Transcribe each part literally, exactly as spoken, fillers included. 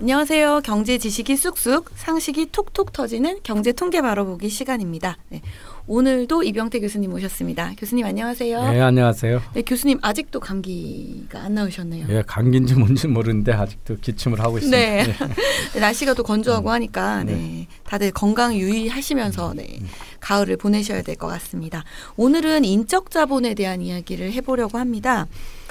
안녕하세요. 경제 지식이 쑥쑥, 상식이 톡톡 터지는 경제 통계 바로보기 시간입니다. 네. 오늘도 이병태 교수님 모셨습니다. 교수님 안녕하세요. 네, 안녕하세요. 네, 교수님 아직도 감기가 안 나으셨네요. 네, 감기인지 뭔지 모르는데 아직도 기침을 하고 있습니다. 네. 네. 날씨가 또 건조하고 음. 하니까 네. 네. 다들 건강 유의하시면서 네. 가을을 보내셔야 될 것 같습니다. 오늘은 인적 자본에 대한 이야기를 해보려고 합니다.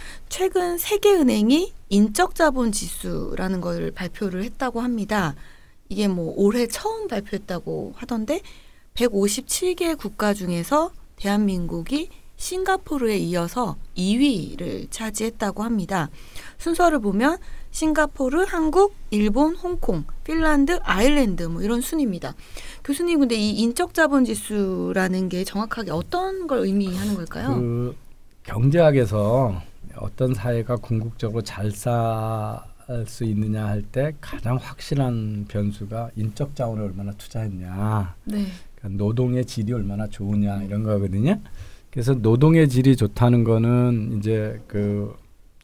최근 세계은행이 인적 자본 지수라는 걸 발표를 했다고 합니다. 이게 뭐 올해 처음 발표했다고 하던데 백오십칠 개 국가 중에서 대한민국이 싱가포르에 이어서 이 위를 차지했다고 합니다. 순서를 보면 싱가포르, 한국, 일본, 홍콩, 핀란드, 아일랜드 뭐 이런 순입니다. 교수님 근데 이 인적 자본 지수라는 게 정확하게 어떤 걸 의미하는 걸까요? 그 경제학에서 어떤 사회가 궁극적으로 잘 살 수 있느냐 할 때 가장 확실한 변수가 인적 자원을 얼마나 투자했냐, 네. 그러니까 노동의 질이 얼마나 좋으냐 이런 거거든요. 그래서 노동의 질이 좋다는 거는 이제 그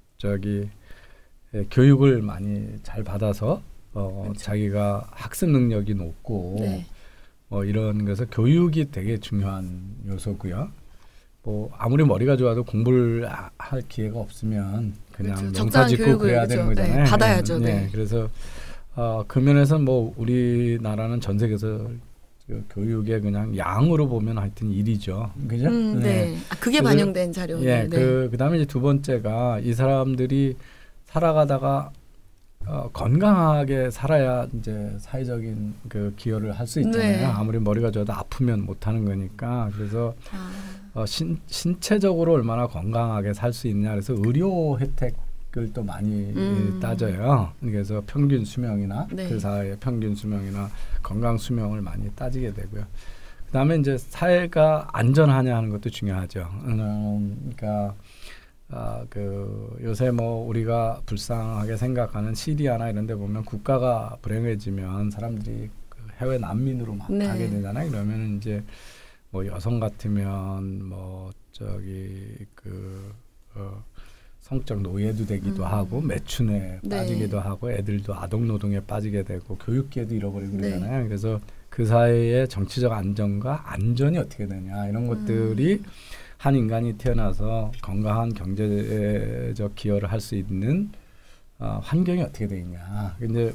저기 예, 교육을 많이 잘 받아서 어, 그렇죠. 자기가 학습 능력이 높고 네. 뭐 이런 것에서 교육이 되게 중요한 요소고요. 뭐 아무리 머리가 좋아도 공부를 하, 할 기회가 없으면 그냥 그렇죠. 농사 짓고 그래야 그렇죠. 되는 거잖아요. 네, 받아야죠. 네. 네. 네. 그래서 어, 그 면에서 뭐 우리나라는 전 세계에서 그 교육의 그냥 양으로 보면 하여튼 일이죠. 그죠? 음, 네. 네. 아, 그게 그래서, 반영된 자료네요. 예. 네. 그 그다음에 이제 두 번째가 이 사람들이 살아가다가 어, 건강하게 살아야 이제 사회적인 그 기여를 할 수 있잖아요. 네. 아무리 머리가 좋아도 아프면 못 하는 거니까. 그래서 아. 어, 신, 신체적으로 얼마나 건강하게 살 수 있냐. 그래서 의료 혜택을 또 많이 음. 따져요. 그래서 평균 수명이나 네. 그 사회의 평균 수명이나 건강 수명을 많이 따지게 되고요. 그다음에 이제 사회가 안전하냐 하는 것도 중요하죠. 음, 그러니까 아, 그 요새 뭐 우리가 불쌍하게 생각하는 시리아나 이런 데 보면 국가가 불행해지면 사람들이 그 해외 난민으로 막 네. 가게 되잖아요. 그러면 이제 뭐 여성 같으면 뭐 저기 그 어, 성적 노예도 되기도 음. 하고 매춘에 네. 빠지기도 하고 애들도 아동 노동에 빠지게 되고 교육기회도 잃어버리고 네. 그러잖아요. 그래서 그 사회의 정치적 안정과 안전이 어떻게 되냐 이런 것들이 음. 한 인간이 태어나서 건강한 경제적 기여를 할 수 있는 어, 환경이 어떻게 돼 있냐. 근데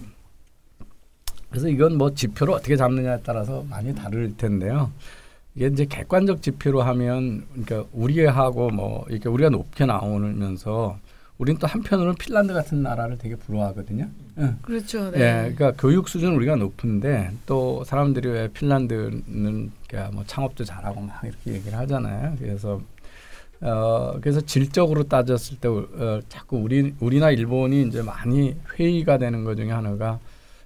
그래서 이건 뭐 지표를 어떻게 잡느냐에 따라서 많이 다를 텐데요. 이게 이제 객관적 지표로 하면 그러니까 우리하고 뭐 이렇게 우리가 높게 나오면서 우리는 또 한편으로는 핀란드 같은 나라를 되게 부러워하거든요. 응. 그렇죠. 네. 예, 그러니까 교육 수준 우리가 높은데 또 사람들이 왜 핀란드는 그러니까 뭐 창업도 잘하고 막 이렇게 얘기를 하잖아요. 그래서 어 그래서 질적으로 따졌을 때 어, 자꾸 우리 우리나 일본이 이제 많이 회의가 되는 것 중에 하나가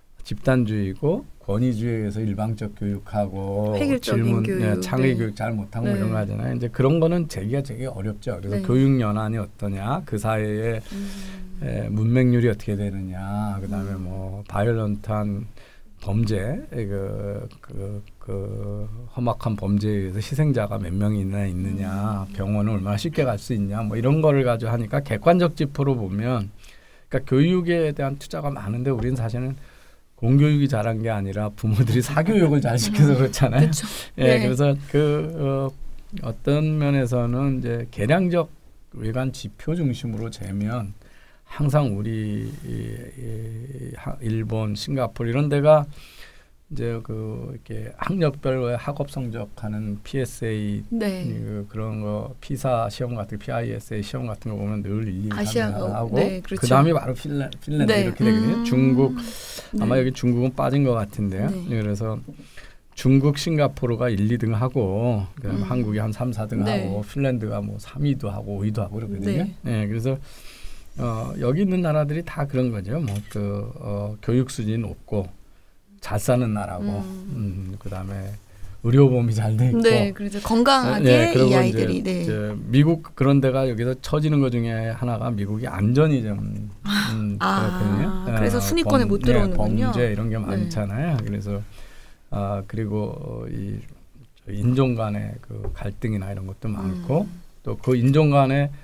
집단주의고 권위주의에서 일방적 교육하고 획일적인 질문, 교육, 예, 창의 네. 교육 잘 못하고 네. 이런 거 하잖아요. 이제 그런 거는 제기가 되게 어렵죠. 그래서 네. 교육 연한이 어떠냐, 그 사회에 음. 에, 문맹률이 어떻게 되느냐, 그다음에 음. 뭐 바이올런트한 범죄, 그, 그, 그 험악한 범죄에 의해서 희생자가 몇 명이 있나 있느냐, 음. 병원을 얼마나 쉽게 갈 수 있냐, 뭐 이런 거를 가지고 하니까 객관적 지표로 보면, 그러니까 교육에 대한 투자가 많은데 우리는 사실은 공교육이 잘한 게 아니라 부모들이 사교육을 잘 시켜서 그렇잖아요. 그렇죠. 예, 네. 그래서 그 어, 어떤 면에서는 이제 계량적 외관 지표 중심으로 재면 항상 우리 이, 이, 일본, 싱가포르 이런 데가 이제 그 이렇게 학력별 학업 성적하는 피에스에이 네. 그 그런 거 피사 시험 같은 피아이에스에이 시험 같은 거 보면 늘 일, 이, 아시아, 삼 하고 네, 그렇죠. 그다음에 바로 핀란, 핀란드 네. 이렇게 되거든요. 음. 중국 네. 아마 여기 중국은 빠진 것 같은데요. 네. 그래서 중국, 싱가포르가 일, 이 등 하고 그다음에 음. 한국이 한 삼, 사 등 네. 하고 핀란드가 뭐 삼 위도 하고 오 위도 하고 그러거든요. 네. 네, 그래서 어, 여기 있는 나라들이 다 그런 거죠. 뭐 그 어, 교육 수준이 높고 잘 사는 나라고, 음. 음, 그다음에 의료보험이 잘 돼 있고, 네, 그래서 건강하게 네, 이 아이들이, 이제, 네. 이제 미국 그런 데가 여기서 처지는 것 중에 하나가 미국이 안전이 좀 음, 아, 그렇거든요. 그래서 어, 순위권에 범, 못 들어오는군요. 네, 범죄 이런 게 네. 많잖아요. 그래서 아 그리고 이 인종 간의 그 갈등이나 이런 것도 많고 음. 또 그 인종 간의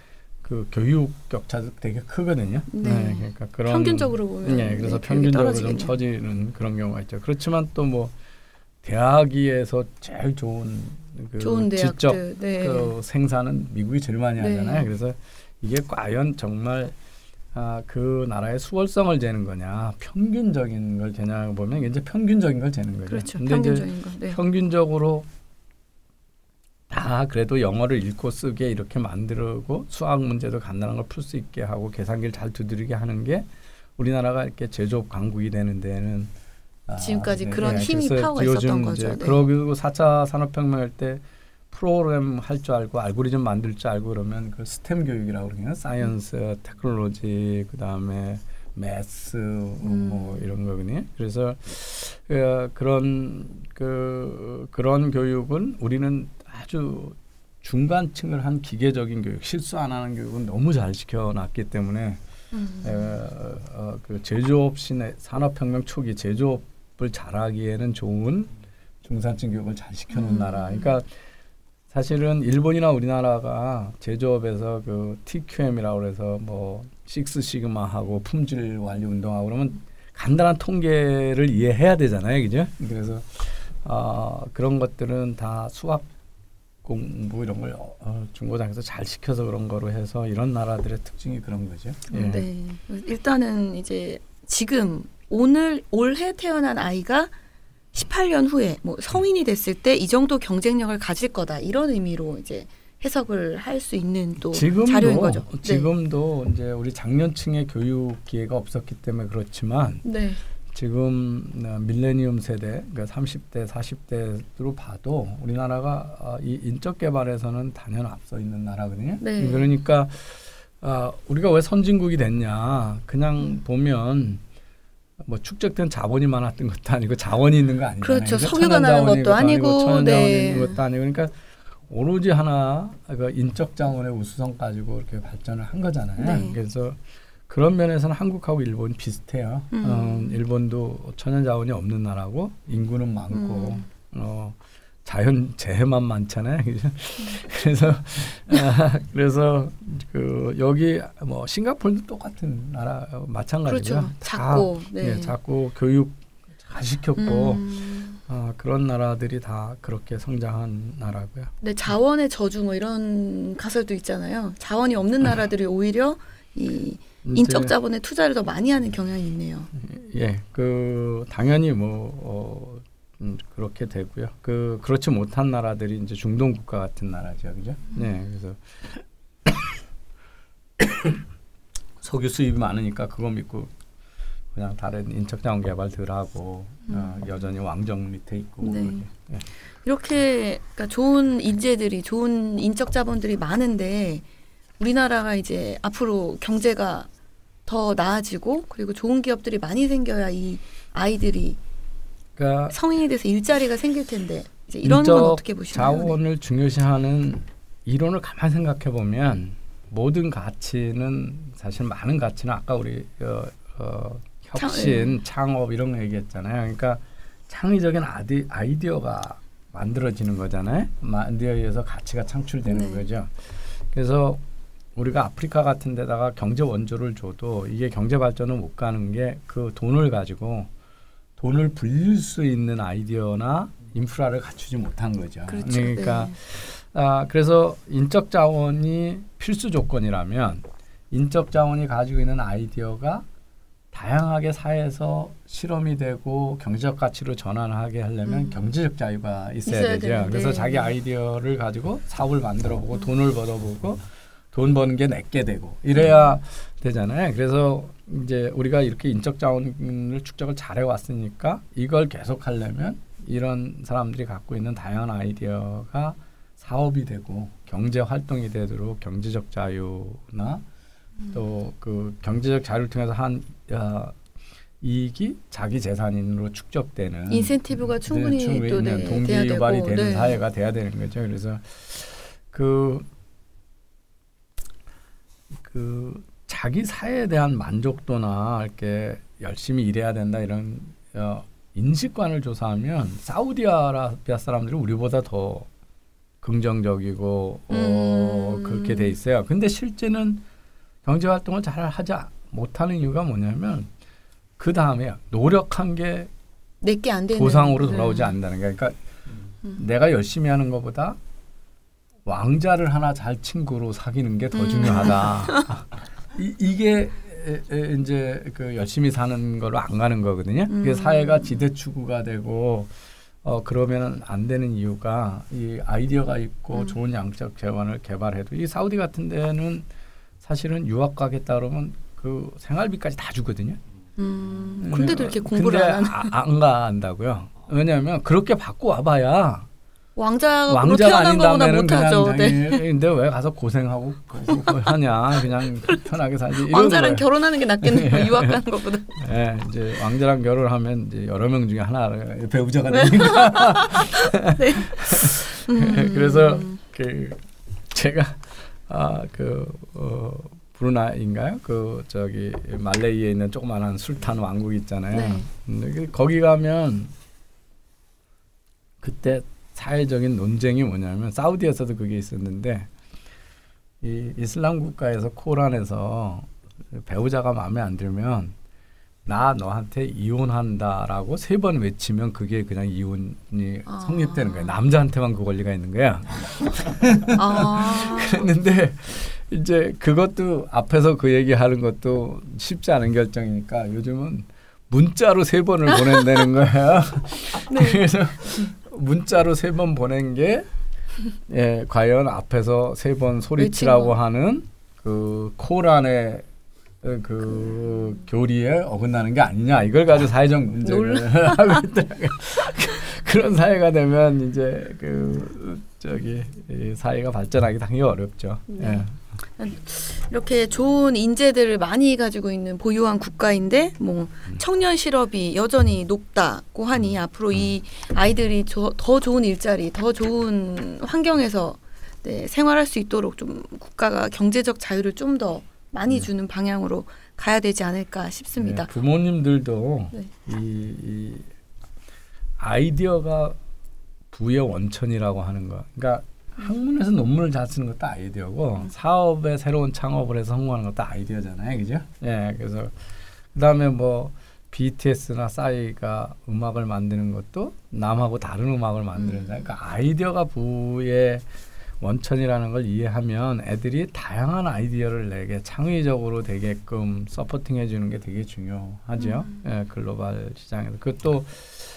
그 교육 격차도 되게 크거든요. 네. 네, 그러니까 그런 평균적으로 보면 네, 그래서 네, 평균적으로 떨어지겠네요. 좀 처지는 그런 경우가 있죠. 그렇지만 또 뭐 대학위에서 제일 좋은 그 좋은 지적 대학들 네. 그 생산은 미국이 제일 많이 네. 하잖아요. 그래서 이게 과연 정말 아, 그 나라의 수월성을 재는 거냐, 평균적인 걸 재냐 보면 이제 평균적인 걸 재는 거죠. 그렇죠. 근데 평균적인 이제 거. 네. 평균적으로 다 그래도 영어를 읽고 쓰게 이렇게 만들고 수학 문제도 간단한 걸 풀 수 있게 하고 계산기를 잘 두드리게 하는 게 우리나라가 이렇게 제조업 강국이 되는 데는 아, 지금까지 네, 그런 네. 힘이 그래서 파워가 요즘 있었던 거죠. 이제 네. 그러고 사 차 산업혁명할 때 프로그램 할 줄 알고 알고리즘 만들 줄 알고 그러면 그 스템 교육이라고 그러거든요. 사이언스, 테크놀로지, 그다음에 매스 음. 뭐 이런 거거든요. 그래서 어, 그런 그 그런 교육은 우리는 아주 중간층을 한 기계적인 교육, 실수 안 하는 교육은 너무 잘 시켜놨기 때문에 음. 어, 어, 그 제조업 시내 산업혁명 초기 제조업을 잘하기에는 좋은 중산층 교육을 잘 시켜놓은 음. 나라. 그러니까 사실은 일본이나 우리나라가 제조업에서 그 티큐엠이라고 그래서 뭐 식스 시그마하고 품질 관리 운동하고 그러면 간단한 통계를 이해해야 되잖아요, 그죠? 그래서 어, 그런 것들은 다 수학 공부 이런 걸 어, 중고등학교에서 잘 시켜서 그런 거로 해서 이런 나라들의 특징이 그런 거죠. 예. 네. 일단은 이제 지금 오늘 올해 태어난 아이가 십팔 년 후에 뭐 성인이 됐을 때 이 정도 경쟁력을 가질 거다 이런 의미로 이제 해석을 할 수 있는 또 지금도, 자료인 거죠. 지금도 이제 우리 장년층의 교육 기회가 없었기 때문에 그렇지만 네. 지금 밀레니엄 세대, 그러니까 삼십 대, 사십 대로 봐도 우리나라가 어, 이 인적 개발에서는 단연 앞서 있는 나라거든요. 네. 그러니까 어, 우리가 왜 선진국이 됐냐? 그냥 음. 보면 뭐 축적된 자본이 많았던 것도 아니고 자원이 있는 거 아니잖아요. 그렇죠. 그러니까 석유가 나는 것도 아니고, 천연자원이 네. 있는 것도 아니고, 그러니까 오로지 하나 그 인적 자원의 우수성 가지고 이렇게 발전을 한 거잖아요. 네. 그래서 그런 면에서는 한국하고 일본이 비슷해요. 음. 어, 일본도 천연 자원이 없는 나라고 인구는 많고 음. 어, 자연 재해만 많잖아요. 그죠? 그래서 아, 그래서 그 여기 뭐 싱가포르도 똑같은 나라 마찬가지죠. 그렇죠. 작고, 다, 네. 예, 작고 교육 잘 시켰고 음. 아, 그런 나라들이 다 그렇게 성장한 나라고요. 네, 자원의 저주 뭐 이런 가설도 있잖아요. 자원이 없는 나라들이 오히려 이 인적 자본에 투자를 더 많이 하는 경향이 있네요. 예, 그 당연히 뭐 어, 음, 그렇게 되고요. 그 그렇지 못한 나라들이 이제 중동 국가 같은 나라죠, 그죠? 음. 네, 그래서 석유 수입이 많으니까 그거 믿고 그냥 다른 인적 자원 개발 덜 하고 음. 어, 여전히 왕정 밑에 있고. 네. 그렇게. 예. 이렇게 그러니까 좋은 인재들이 좋은 인적 자본들이 많은데 우리나라가 이제 앞으로 경제가 더 나아지고 그리고 좋은 기업들이 많이 생겨야 이 아이들이 그러니까 성인이 돼서 일자리가 생길 텐데 이제 이런 건 어떻게 보시나요? 자원을 중요시하는 이론을 가만 생각해 보면 모든 가치는 사실 많은 가치는 아까 우리 어, 어, 혁신, 창, 창업 이런 거 얘기했잖아요. 그러니까 창의적인 아디, 아이디어가 만들어지는 거잖아요. 아이디어에 의해서 가치가 창출되는 네. 거죠. 그래서 우리가 아프리카 같은 데다가 경제 원조를 줘도 이게 경제 발전을 못 가는 게 그 돈을 가지고 돈을 불릴 수 있는 아이디어나 인프라를 갖추지 못한 거죠. 그렇죠. 그러니까 네. 아, 그래서 인적 자원이 필수 조건이라면 인적 자원이 가지고 있는 아이디어가 다양하게 사회에서 실험이 되고 경제적 가치로 전환하게 하려면 음. 경제적 자유가 있어야, 있어야 되죠. 되는데. 그래서 자기 아이디어를 가지고 사업을 만들어보고 음. 돈을 벌어보고 돈 버는 게 내게 되고 이래야 음. 되잖아요. 그래서 이제 우리가 이렇게 인적 자원을 축적을 잘해 왔으니까 이걸 계속 하려면 이런 사람들이 갖고 있는 다양한 아이디어가 사업이 되고 경제 활동이 되도록 경제적 자유나 음. 또 그 경제적 자유를 통해서 한 어, 이익이 자기 재산으로 축적되는 인센티브가 충분히, 네, 충분히 또 네, 동기 돼야 유발이 되고, 되는 네. 사회가 돼야 되는 거죠. 그래서 그 그 자기 사회에 대한 만족도나 이렇게 열심히 일해야 된다 이런 어, 인식관을 조사하면 사우디아라비아 사람들이 우리보다 더 긍정적이고 어, 음. 그렇게 돼 있어요. 근데 실제는 경제 활동을 잘 하지 못하는 이유가 뭐냐면 그 다음에 노력한 게 내게 안 되는 보상으로 돌아오지 네. 않는다는 거예요. 그러니까 음. 내가 열심히 하는 것보다 왕자를 하나 잘 친구로 사귀는 게 더 음. 중요하다. 이, 이게 에, 에, 이제 그 열심히 사는 걸로 안 가는 거거든요. 음. 그게 사회가 지대 추구가 되고 어 그러면은 안 되는 이유가 이 아이디어가 있고 음. 좋은 양적 재원을 개발해도 이 사우디 같은 데는 사실은 유학 가겠다 그러면 그 생활비까지 다 주거든요. 음. 근데도 이렇게 공부를 근데 안 하는. 아, 안 간다고요. 왜냐하면 그렇게 받고 와봐야 왕자가 왕자가 태어난 거보다 아닌다면은 못하죠. 그냥 네. 근데 왜 가서 고생하고 그거 하냐 그냥 편하게 살지. 이런 왕자랑 거예요. 결혼하는 게 낫겠네요. 유학 가는 것보다. 네, 이제 왕자랑 결혼하면 이제 여러 명 중에 하나 배우자가 되니까. 네. 음. 그래서 그 제가 아그 어, 브루나이인가요? 그 저기 말레이에 있는 조그마한 술탄 왕국 있잖아요. 네. 근데 거기 가면 그때 사회적인 논쟁이 뭐냐면 사우디에서도 그게 있었는데 이 이슬람 국가에서 코란에서 배우자가 마음에 안 들면 나 너한테 이혼한다라고 세 번 외치면 그게 그냥 이혼이 아. 성립되는 거예요. 남자한테만 그 권리가 있는 거야. 아. 그랬는데 이제 그것도 앞에서 그 얘기하는 것도 쉽지 않은 결정이니까 요즘은 문자로 세 번을 보낸다는 거예요. 네. 그래서 문자로 세 번 보낸 게 예, 과연 앞에서 세 번 소리치라고 하는 그 코란의 그 교리에 어긋나는 게 아니냐 이걸 가지고 사회적 문제를 하고 있더라고요. 그런 사회가 되면 이제 그 저기 이 사회가 발전하기 당연히 어렵죠. 네. 예. 이렇게 좋은 인재들을 많이 가지고 있는 보유한 국가인데 뭐 청년 실업이 여전히 높다고 하니 앞으로 이 아이들이 저, 더 좋은 일자리, 더 좋은 환경에서 네, 생활할 수 있도록 좀 국가가 경제적 자유를 좀 더 많이 주는 방향으로 가야 되지 않을까 싶습니다. 네, 부모님들도 네. 이, 이 아이디어가 부의 원천이라고 하는 거. 그러니까 학문에서 논문을 잘 쓰는 것도 아이디어고 음. 사업에 새로운 창업을 해서 성공하는 것도 아이디어잖아요, 그죠? 예, 그래서 그다음에 뭐 비티에스나 싸이가 음악을 만드는 것도 남하고 다른 음악을 만드는 음. 그러니까 아이디어가 부의 원천이라는 걸 이해하면 애들이 다양한 아이디어를 내게 창의적으로 되게끔 서포팅해 주는 게 되게 중요하죠. 음. 예, 글로벌 시장에서 그것도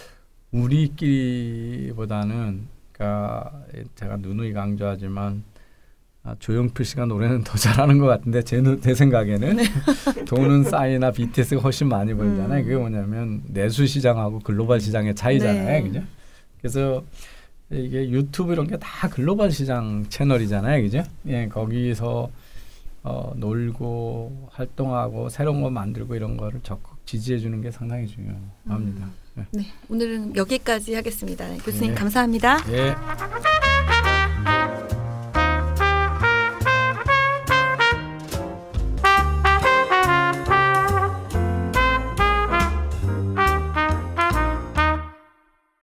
우리끼리보다는 그러니까 제가 누누이 강조하지만 아, 조용필 씨가 노래는 더 잘하는 것 같은데 제, 제 생각에는 네. 돈은 싸이나 비티에스가 훨씬 많이 벌잖아요. 음. 그게 뭐냐면 내수 시장하고 글로벌 시장의 차이잖아요, 네. 그죠? 그래서 이게 유튜브 이런 게 다 글로벌 시장 채널이잖아요, 그죠? 예, 거기서 어, 놀고 활동하고 새로운 거 만들고 이런 거를 적극 지지해 주는 게 상당히 중요합니다. 음. 네. 네, 오늘은 여기까지 하겠습니다. 교수님 네. 감사합니다. 예.